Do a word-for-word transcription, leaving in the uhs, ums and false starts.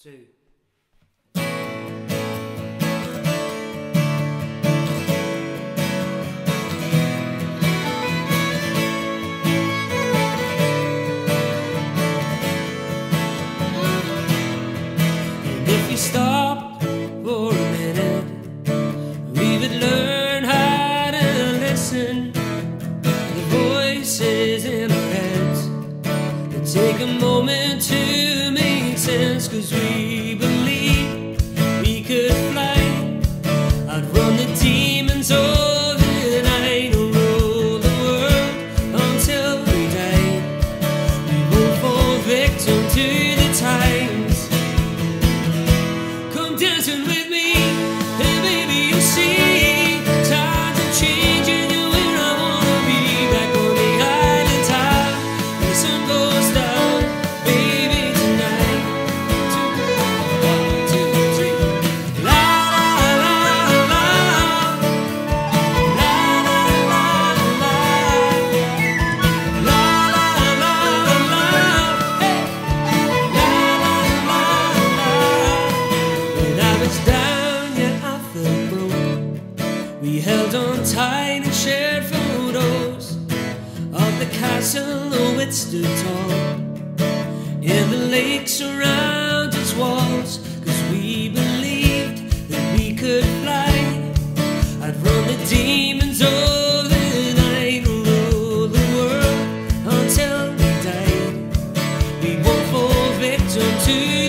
two. And if you stop for a minute, we would learn how to listen. The voices in our heads, and take a moment to make sense. Cause we believe we could fly, outrun the demons of the night, and rule the world until we die. We won't fall victim to the times. Come dancing with me, and baby you'll see times are changing, and where I wanna be, back on the island top, when the sun goes down, baby tonight. Two, one, two, three. La la la la, la la la la, la la la la, hey, la la la la. When I was down, yeah, I felt broke. We held on tight and shared photos of the castle where it stood tall, and the lakes around its walls. Cause we believed that we could fly, I'd run the demons of the night, and rule the world until we died. We won't fall victim to